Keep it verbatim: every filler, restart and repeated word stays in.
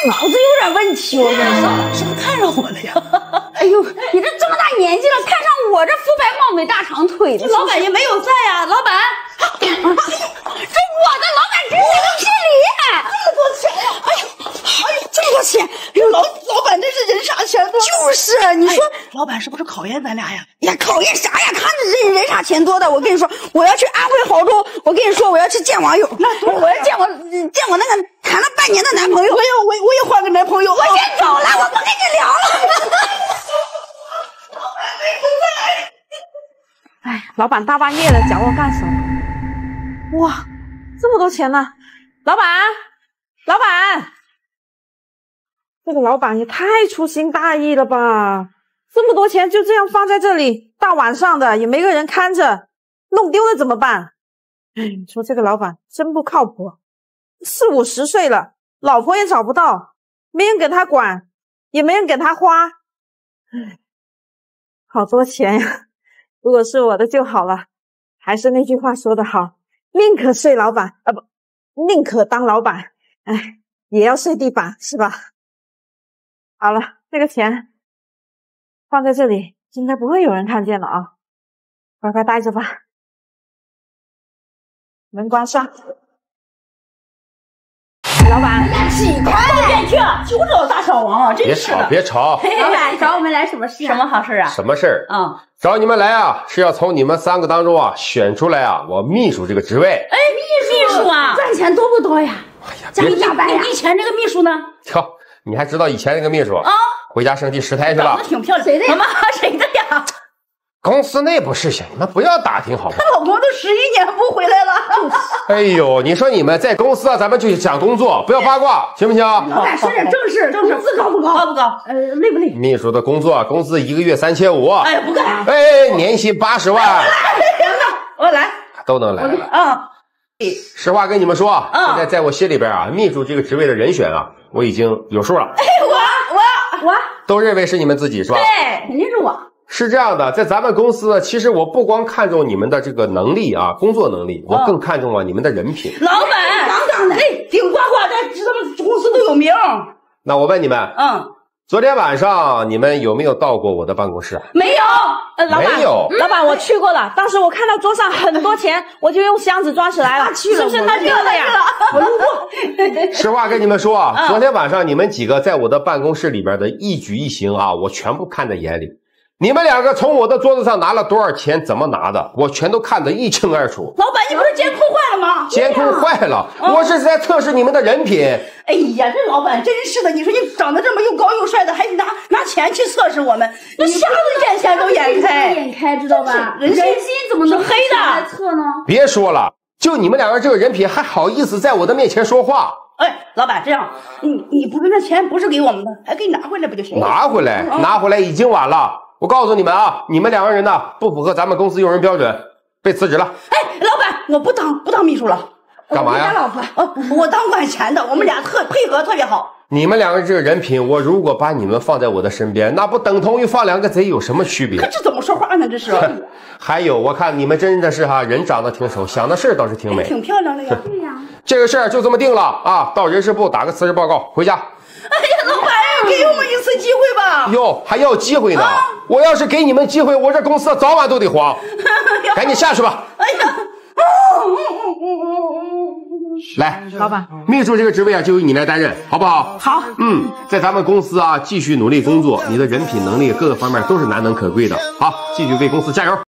脑子有点问题，我跟你说， 是不是看上我了呀？ 哎呦，你这这么大年纪了，看上我这肤白貌美、大长腿的， 老板也没有在呀、啊，老板。 这我的老板直接经理， 这么多钱呀！哎呀，哎呀，这么多钱！哎呦，老老板这是人傻钱多。 就是你说、哎， 老板是不是考验咱俩呀？ 呀，考验啥呀？看着人人傻钱多的，我跟你说，我要去安徽亳州，我跟你说，我要去见网友，那我要见我见我那个谈了半年的男朋友。 我也我我也换个男朋友。 我先走了，我不跟你聊了。 哎，老板大半夜的找我干什么？哇，这么多钱呢！老板，老板，这个老板也太粗心大意了吧！这么多钱就这样放在这里，大晚上的也没个人看着，弄丢了怎么办？哎，你说这个老板真不靠谱，四五十岁了，老婆也找不到，没人给他管，也没人给他花，哎，好多钱呀！如果是我的就好了。还是那句话说得好，宁可睡老板啊不，宁可当老板，哎，也要睡地板，是吧？好了，这个钱放在这里，应该不会有人看见了啊，乖乖待着吧。门关上。老板， 几块都愿去，就知道大小王啊！真是的。 别吵，别吵。 老板找我们来什么事、啊？ 什么好事啊？ 什么事儿？ 嗯， 找你们来啊，是要从你们三个当中啊选出来啊，我秘书这个职位。 哎，秘书啊， 赚钱多不多呀？ 哎呀， 加一大百呀！ 以前那个秘书呢？ 瞧，你还知道以前那个秘书啊？ 回家生第十胎去了。 长得挺漂亮，谁的呀？妈，谁的呀？ 公司内部事情，你们不要打听好不好？ 她老公都十一年不回来了。 哎呦，你说你们在公司啊，咱们就讲工作，不要八卦，行不行？ 老板说点正事，工资高不高？ 高不高？ 呃，累不累？ 秘书的工作工资一个月三千五。 哎呀，不干。 哎，年薪八十万。 我来， 都能来了。 嗯， 实话跟你们说， 嗯、 现在在我心里边啊，秘书这个职位的人选啊，我已经有数了。 哎，我我我都认为是你们自己是吧？ 对， 肯定是我。 是这样的，在咱们公司，其实我不光看重你们的这个能力啊，工作能力，我更看重啊你们的人品。 老板，杠杠的，哎，顶呱呱的，知道吗？公司都有名。 那我问你们， 嗯， 昨天晚上你们有没有到过我的办公室？ 没有。 呃，老板， 没有。 老板，我去过了。当时我看到桌上很多钱，我就用箱子装起来了。 去了， 是不是那个了呀？ 我路过。 实话跟你们说啊， 嗯、 昨天晚上你们几个在我的办公室里边的一举一行啊，我全部看在眼里。你们两个从我的桌子上拿了多少钱，怎么拿的，我全都看得一清二楚。 老板，你不是监控坏了吗？ 监控坏了，嗯、我是在测试你们的人品。 哎呀，这老板真是的，你说你长得这么又高又帅的，还拿拿钱去测试我们，那瞎子眼前都眼开， 眼开知道吧？ 人心怎么能黑的测呢？ 别说了，就你们两个这个人品，还好意思在我的面前说话？ 哎，老板，这样，你你不是那钱不是给我们的，还给你拿回来不就行了？ 拿回来，嗯、拿回来已经晚了。我告诉你们啊，你们两个人呢不符合咱们公司用人标准，被辞职了。 哎，老板，我不当不当秘书了。 干嘛呀？ 我老婆，哦，我当管钱的，我们俩特配合特别好。 你们两个这个人品，我如果把你们放在我的身边，那不等同于放两个贼有什么区别？ 可这怎么说话呢？这是。 还有，我看你们真的是哈，人长得挺熟，想的事倒是挺美， 挺漂亮的呀。 对呀。 这个事儿就这么定了啊！到人事部打个辞职报告，回家。 哎呀，老板，给我们一次机会吧！ 哟，还要机会呢？啊、我要是给你们机会，我这公司早晚都得黄。赶紧下去吧！ 哎呀， 来， 老板， 秘书这个职位啊，就由你来担任，好不好？ 好。 嗯，在咱们公司啊，继续努力工作，你的人品能力各个方面都是难能可贵的。好，继续为公司加油！